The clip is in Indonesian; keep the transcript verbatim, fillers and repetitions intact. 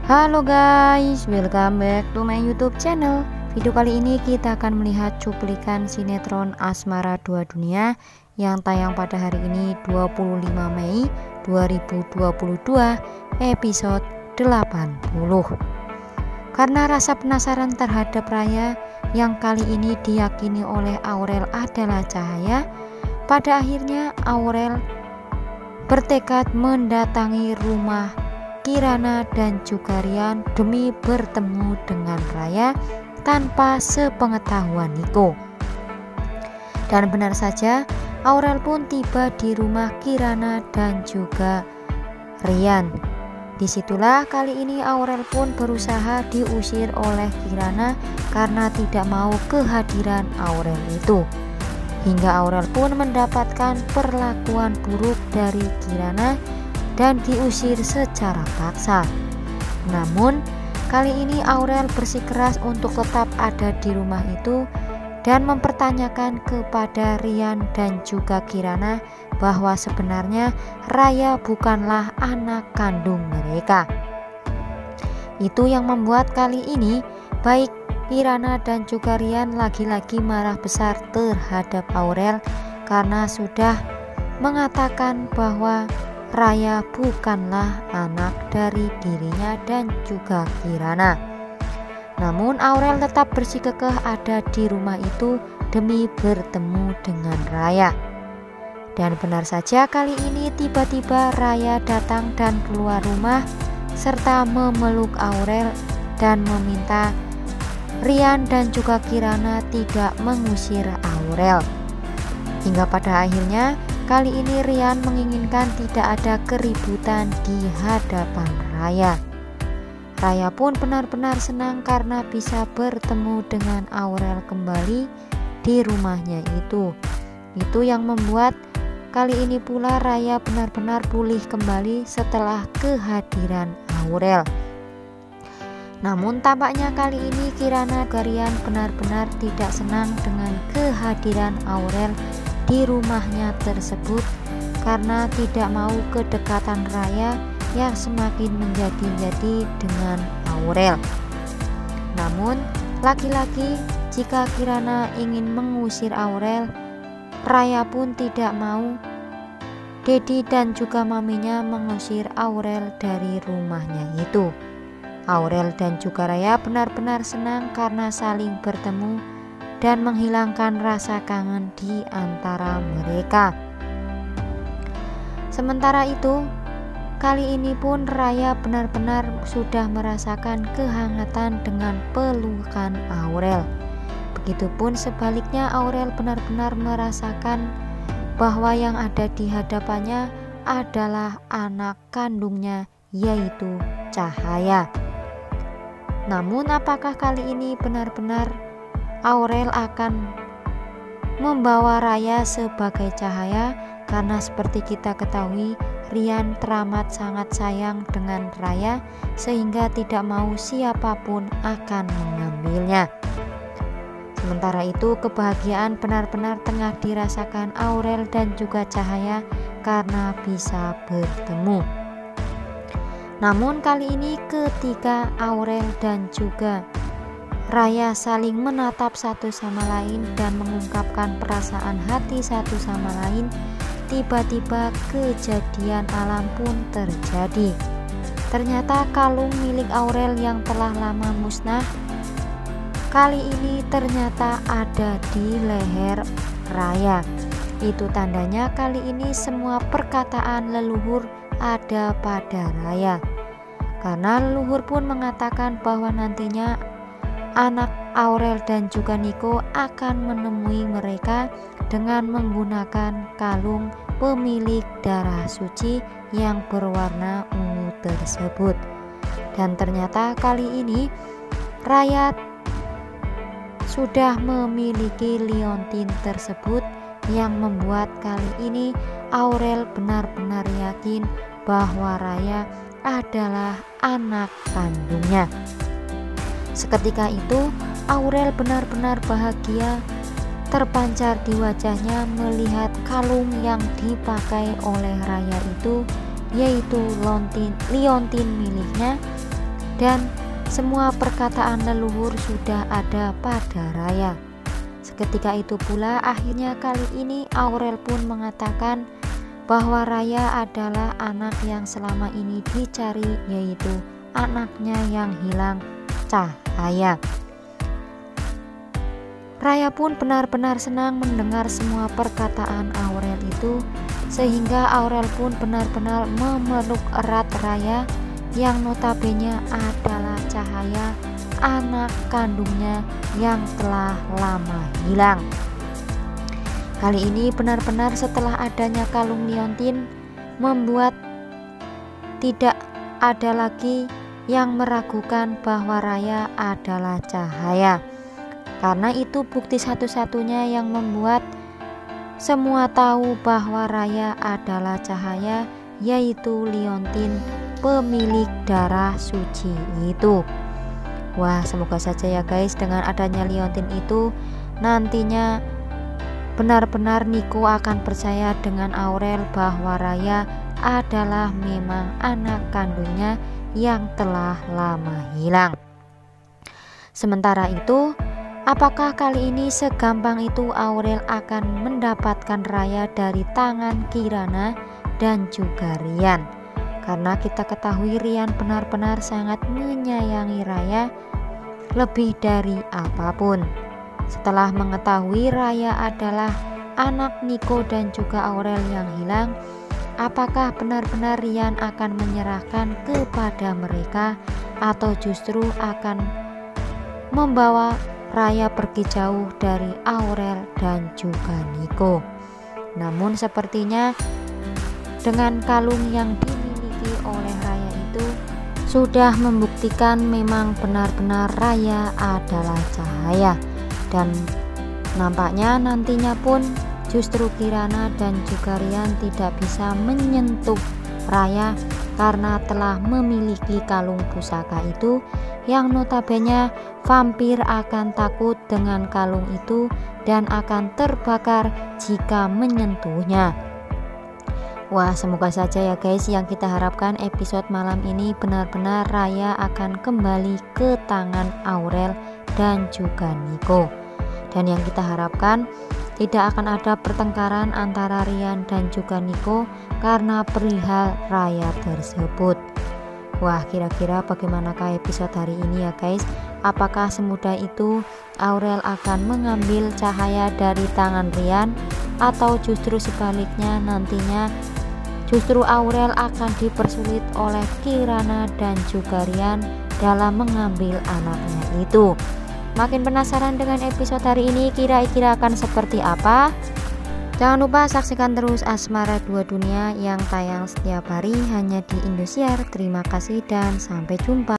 Halo guys, welcome back to my YouTube channel. Video kali ini kita akan melihat cuplikan sinetron Asmara Dua Dunia yang tayang pada hari ini dua puluh lima Mei dua ribu dua puluh dua, episode delapan puluh. Karena rasa penasaran terhadap Raya yang kali ini diyakini oleh Aurel adalah Cahaya, pada akhirnya Aurel bertekad mendatangi rumah Kirana dan juga Rian demi bertemu dengan Raya tanpa sepengetahuan Niko. Dan benar saja, Aurel pun tiba di rumah Kirana dan juga Rian. Disitulah kali ini Aurel pun berusaha diusir oleh Kirana karena tidak mau kehadiran Aurel itu. Hingga Aurel pun mendapatkan perlakuan buruk dari Kirana dan diusir secara paksa. Namun kali ini Aurel bersikeras untuk tetap ada di rumah itu dan mempertanyakan kepada Rian dan juga Kirana bahwa sebenarnya Raya bukanlah anak kandung mereka. Itu yang membuat kali ini baik Kirana dan juga Rian lagi-lagi marah besar terhadap Aurel karena sudah mengatakan bahwa Raya bukanlah anak dari dirinya dan juga Kirana. Namun Aurel tetap bersikukuh ada di rumah itu demi bertemu dengan Raya. Dan benar saja kali ini tiba-tiba Raya datang dan keluar rumah serta memeluk Aurel dan meminta Rian dan juga Kirana tidak mengusir Aurel. Hingga pada akhirnya kali ini Rian menginginkan tidak ada keributan di hadapan Raya. Raya pun benar-benar senang karena bisa bertemu dengan Aurel kembali di rumahnya itu. Itu yang membuat kali ini pula Raya benar-benar pulih kembali setelah kehadiran Aurel. Namun tampaknya kali ini Kirana Garian benar-benar tidak senang dengan kehadiran Aurel di rumahnya tersebut karena tidak mau kedekatan Raya yang semakin menjadi-jadi dengan Aurel. Namun lagi-lagi jika Kirana ingin mengusir Aurel, Raya pun tidak mau. Dedi dan juga maminya mengusir Aurel dari rumahnya itu. Aurel dan juga Raya benar-benar senang karena saling bertemu dan menghilangkan rasa kangen di antara mereka. Sementara itu, kali ini pun Raya benar-benar sudah merasakan kehangatan dengan pelukan Aurel. Begitupun sebaliknya Aurel benar-benar merasakan bahwa yang ada di hadapannya adalah anak kandungnya, yaitu Cahaya. Namun apakah kali ini benar-benar Aurel akan membawa Raya sebagai Cahaya? Karena seperti kita ketahui, Rian teramat sangat sayang dengan Raya sehingga tidak mau siapapun akan mengambilnya. Sementara itu kebahagiaan benar-benar tengah dirasakan Aurel dan juga Cahaya karena bisa bertemu. Namun kali ini ketika Aurel dan juga Raya saling menatap satu sama lain dan mengungkapkan perasaan hati satu sama lain, tiba-tiba kejadian alam pun terjadi. Ternyata kalung milik Aurel yang telah lama musnah kali ini ternyata ada di leher Raya. Itu tandanya kali ini semua perkataan leluhur ada pada Raya. Karena leluhur pun mengatakan bahwa nantinya anak Aurel dan juga Niko akan menemui mereka dengan menggunakan kalung pemilik darah suci yang berwarna ungu tersebut. Dan ternyata kali ini Raya sudah memiliki liontin tersebut yang membuat kali ini Aurel benar-benar yakin bahwa Raya adalah anak kandungnya. Seketika itu Aurel benar-benar bahagia terpancar di wajahnya melihat kalung yang dipakai oleh Raya itu, yaitu lontin, liontin miliknya dan semua perkataan leluhur sudah ada pada Raya. Seketika itu pula akhirnya kali ini Aurel pun mengatakan bahwa Raya adalah anak yang selama ini dicari, yaitu anaknya yang hilang, Cahaya. Raya pun benar-benar senang mendengar semua perkataan Aurel itu, sehingga Aurel pun benar-benar memeluk erat Raya yang notabene adalah Cahaya, anak kandungnya yang telah lama hilang. Kali ini benar-benar setelah adanya kalung liontin membuat tidak ada lagi yang meragukan bahwa Raya adalah Cahaya. Karena itu bukti satu-satunya yang membuat semua tahu bahwa Raya adalah Cahaya, yaitu liontin pemilik darah suci itu. Wah, semoga saja ya guys, dengan adanya liontin itu nantinya benar-benar Niko akan percaya dengan Aurel bahwa Raya adalah memang anak kandungnya yang telah lama hilang. Sementara itu, apakah kali ini segampang itu Aurel akan mendapatkan Raya dari tangan Kirana dan juga Rian? Karena kita ketahui Rian benar-benar sangat menyayangi Raya lebih dari apapun. Setelah mengetahui Raya adalah anak Niko dan juga Aurel yang hilang, apakah benar-benar Rian akan menyerahkan kepada mereka atau justru akan membawa Raya pergi jauh dari Aurel dan juga Niko? Namun sepertinya dengan kalung yang dimiliki oleh Raya itu sudah membuktikan memang benar-benar Raya adalah Cahaya, dan nampaknya nantinya pun justru Kirana dan juga Rian tidak bisa menyentuh Raya karena telah memiliki kalung pusaka itu, yang notabene vampir akan takut dengan kalung itu dan akan terbakar jika menyentuhnya. Wah, semoga saja ya guys, yang kita harapkan episode malam ini benar-benar Raya akan kembali ke tangan Aurel dan juga Niko. Dan yang kita harapkan tidak akan ada pertengkaran antara Rian dan juga Niko karena perihal Raya tersebut. Wah, kira-kira bagaimanakah episode hari ini ya guys? Apakah semudah itu Aurel akan mengambil Cahaya dari tangan Rian, atau justru sebaliknya nantinya justru Aurel akan dipersulit oleh Kirana dan juga Rian dalam mengambil anaknya itu? Makin penasaran dengan episode hari ini, kira-kira akan seperti apa? Jangan lupa saksikan terus Asmara Dua Dunia yang tayang setiap hari hanya di Indosiar. Terima kasih dan sampai jumpa.